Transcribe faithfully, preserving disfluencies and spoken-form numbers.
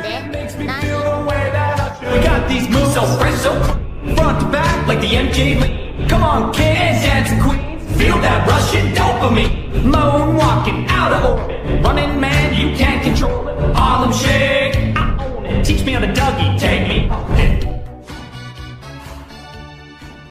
We got these moves so fresh, so front to back, like the M J. Come on, kids, dance and queens, feel that rushing dopamine.